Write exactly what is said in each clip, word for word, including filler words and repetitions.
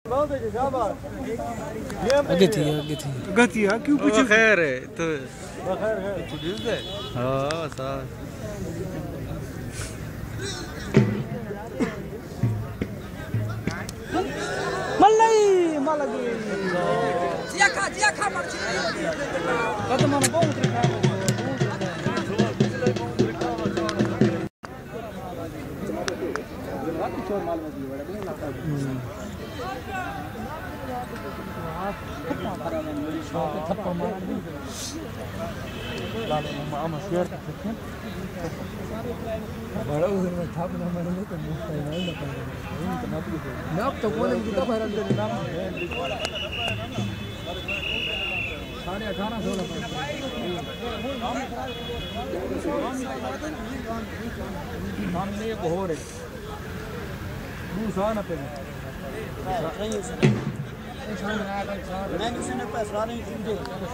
आगे थी आगे थी आगे थी क्यों कुछ खैर है तो खैर है तू दिल दे हां साहब मल्लाई मलगी जिया खा जिया खा मर छी कत मन बहुत खा थप्पड़ मार लाले मामा शेयर करते बड़ा उधर में था ना मैंने तो मुफ्त नहीं लगा ना अब तो बोले कि तो भरल दे नाम साढ़े अठारह सौ सामने एक और है दूसरा ना पे मैं किसी ने पैसा नहीं दे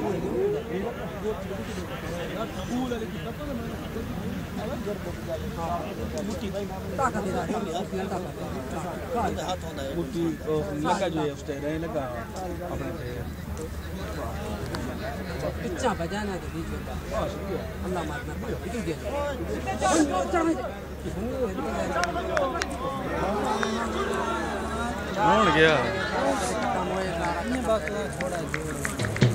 मुट्ठी लगा जो है उस तरह लगा अपने पिच्चा बजाना तो बीच में अल्लाह मारना इधर दे कौन गया थोड़ा जोर